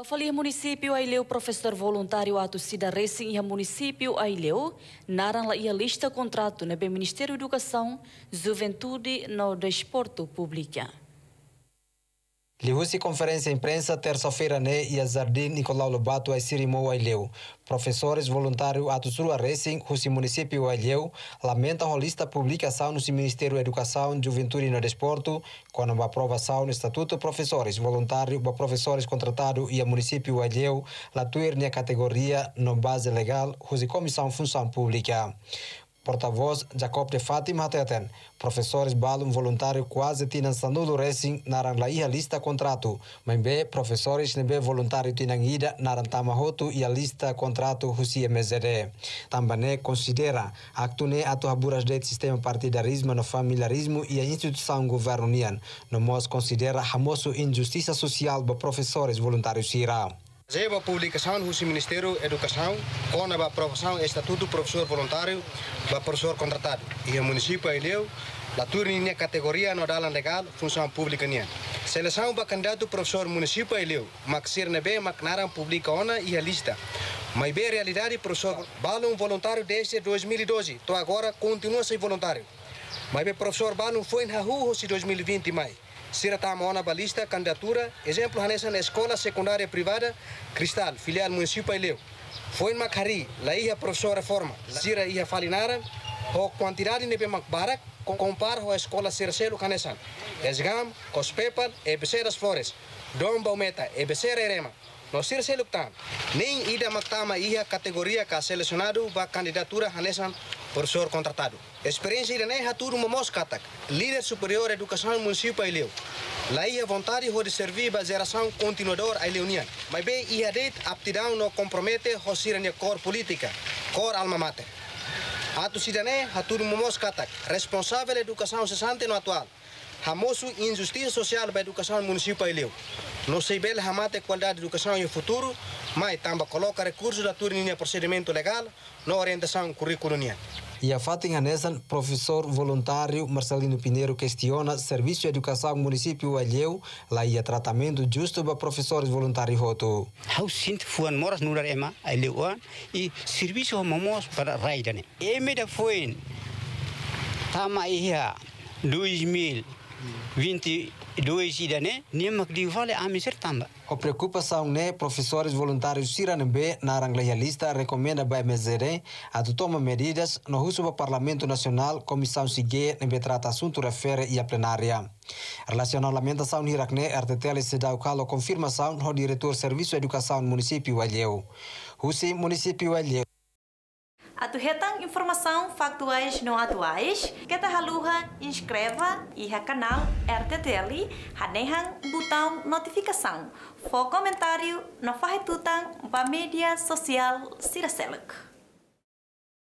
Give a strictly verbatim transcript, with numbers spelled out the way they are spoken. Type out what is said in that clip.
Bafali município Aileu, professor voluntário ato Cida Racing e município Aileu, naram lá a lista contrato no Ministério da Educação, Juventude no Desporto Pública. Lihusi conferência imprensa terça-feira né e a Jardim Nicolau Lobato a Sirimou Aileu. Professores voluntários ato Surua Racing, Husi município Aileu, lamenta a lista publicação no Ministério da Educação, Juventude no Desporto, com a aprovação do Estatuto Professores voluntários, professores contratados e a município Aileu, la tuir na categoria no base legal, Husi Comissão Função Pública. Porta-voz Jacob de Fátima Teten, professores balum voluntário quase tinham sanudo racing naran la a lista contrato, mas bem professores nebe voluntário tinham ida naran tamahoto e a lista contrato husi M Z D. Também considera actune atu haburas de sistema partidarismo no familiarismo e a instituição governo nian, no mos considera hamoso injustiça social ba professores voluntários sira. Zeba a publicação do Ministério da Educação com a aprovação do Estatuto Professor Voluntário para professor contratado. E o município Aileu, a turninha categoria no dalan legal, função pública nian. Seleção para candidato professor município Aileu, maxir nebe macnaram publica ona e a lista. Mas bem realidade professor balum voluntário desde dois mil e doze, então agora continua sem voluntário. Mas bem professor balum foi na rua em dois mil e vinte mais. Sira tama ba lista candidatura, exemplo hanesa na escola secundária privada Cristal, filial município Aileu. Foi uma cari, lá ia professora forma, sira ia falinara, a quantidade nebe macbarak compara a escola Circelo Canesan. Esgam, Cospepal, e Beceras Flores, Dom Baumeta, e Becera Erema. No Circelo tan, nem ida mactama ia categoria que selecionado ba candidatura hanesan professor contratado. Experiência ida nem haturu momos katak, líder superior de educação município Aileu. Lá ia vontade de servir ba geração continuador aileunian. Mas bem ia det aptidão no compromete hosirania cor política, cor alma mater. Atu sidane haturu momos katak, responsável de educação cessante no atual. Hamoso injustiça social ba educação município Aileu. No sei bel hamate qualidade de educação e futuro, mas também coloca recursos da turninha procedimento legal na orientação curricular. E a Fatin Hanesan, professor voluntário Marcelino Pinheiro, questiona Serviço de Educação Município Aileu, lá ia tratamento justo para professores voluntários hoto. How sint fuan moras nurar ema Aileuan e serviço homos para raidane. Eme da foi tama ia dois mil e vinte e dois idane, nem que vale a miser tamba. A preocupação né professores voluntários Siranebe na lista recomenda para M Z D a tomar medidas no uso do Parlamento Nacional, Comissão Sigue, nebe trata assunto refere e a plenária. Relacionamento ação Hirakne, R T T L se dá o calo confirmação do diretor Serviço de Educação Município Aileu. Husi Município Aileu. Atu hetang informação factuais não atuais, kita haluha inscreva e o canal R T T L, hanehang botão notificação, for comentário no farretutang para mídia social Siraseluk.